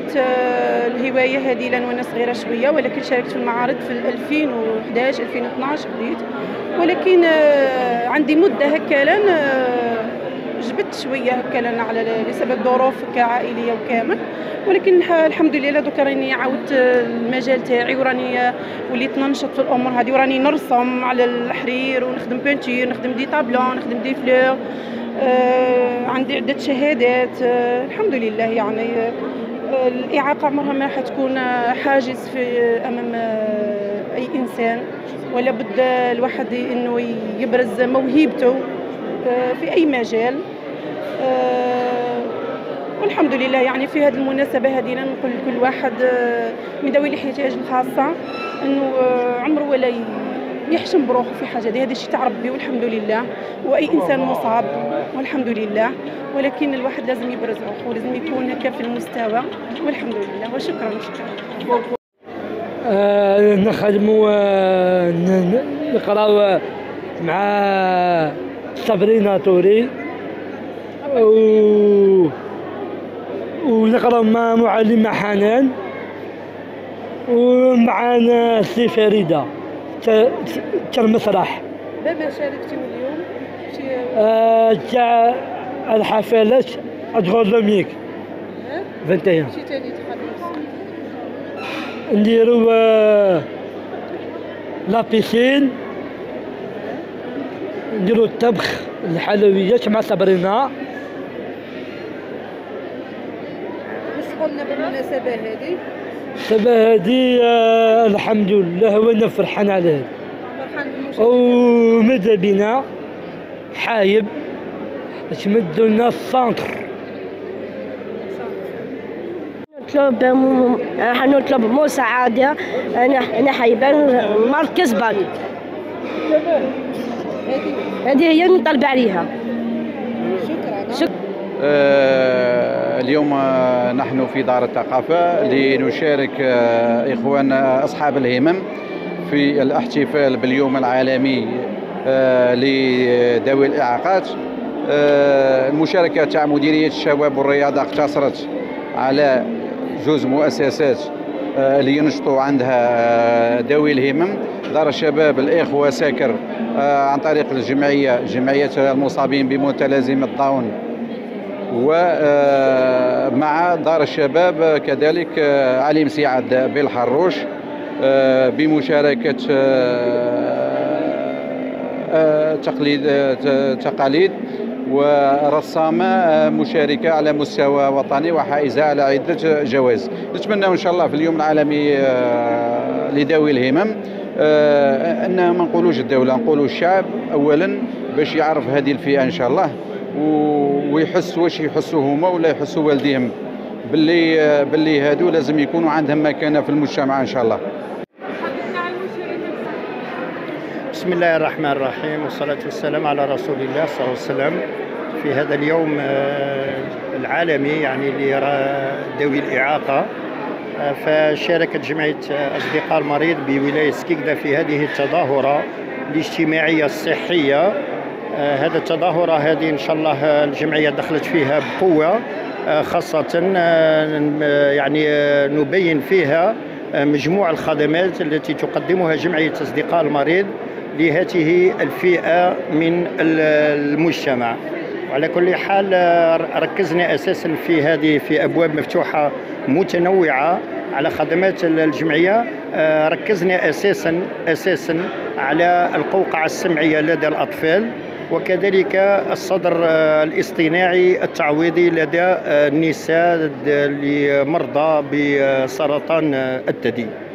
بديت الهوايه هذه لان وانا صغيره شويه، ولكن شاركت في المعارض في 2011 2012 بديت، ولكن عندي مده هكا لان جبت شويه هكا لان على لسبب ظروف عائليه وكامل، ولكن الحمد لله دوكا راني عاودت المجال تاعي وراني وليت ننشط في الامور هذه، وراني نرسم على الحرير ونخدم بانتير، نخدم دي طابلون، نخدم دي فلور. عندي عدة شهادات الحمد لله. يعني الإعاقة عمرها ما حتكون حاجز في أمام أي إنسان، ولا بد الواحد إنه يبرز موهبته في أي مجال. والحمد لله يعني في هذه المناسبة هذه نقول لكل واحد من ذوي الاحتياج الخاصة إنه عمره ولا يحشم بروحه في حاجه هذه الشيء تاع ربي والحمد لله، واي انسان مصاب والحمد لله، ولكن الواحد لازم يبرز روحه ولازم يكون هكا في المستوى والحمد لله. وشكرا. نخدموا نقراو مع صابرينا توري ونقراو مع معلمة حنان ومعنا سي فريدة كالمسرح. بما شاركتوا اليوم تاع الحفلات ادغولوميك 21 شي ثاني تخلص نديرو لا بيسين، نديرو الطبخ الحلويات مع صابرينا. واش قلنا بالمناسبة هذه؟ السبه هذه الحمد لله وانا فرحان على هذا. فرحان بالمشاركة. وماذا بينا حايب باش مدوا لنا السونتر. نطلب مساعدة. أنا حايبة مركز بنك، هذه هي اللي نطلب عليها. شكرا. اليوم نحن في دار الثقافة لنشارك إخواننا أصحاب الهمم في الاحتفال باليوم العالمي لذوي الإعاقات. المشاركة تاع مديرية الشباب والرياضة اقتصرت على جزء مؤسسات اللي ينشطوا عندها ذوي الهمم. دار الشباب الإخوة ساكر عن طريق جمعية المصابين بمتلازمة داون، ومع دار الشباب كذلك علي مسيعد بالحروش بمشاركة تقاليد ورسامة مشاركة على مستوى وطني وحائزة على عدة جوائز. نتمنى إن شاء الله في اليوم العالمي لذوي الهمم أن ما نقولوش الدولة، نقولوا الشعب أولا باش يعرف هذه الفئة إن شاء الله، ويحس واش يحسوا هما ولا يحسوا والديهم باللي هادو لازم يكونوا عندهم مكانة في المجتمع إن شاء الله. بسم الله الرحمن الرحيم، والصلاة والسلام على رسول الله صلى الله عليه وسلم. في هذا اليوم العالمي يعني لذوي الإعاقة، فشاركت جمعية أصدقاء المريض بولاية سكيكدا في هذه التظاهرة الاجتماعية الصحية. هذا التظاهرة هذه إن شاء الله الجمعية دخلت فيها بقوة، خاصة يعني نبين فيها مجموع الخدمات التي تقدمها جمعية أصدقاء المريض لهذه الفئة من المجتمع. وعلى كل حال ركزنا أساسا في أبواب مفتوحة متنوعة على خدمات الجمعية. ركزنا أساسا على القوقعة السمعية لدى الأطفال، وكذلك الصدر الاصطناعي التعويضي لدى النساء لمرضى بسرطان الثدي.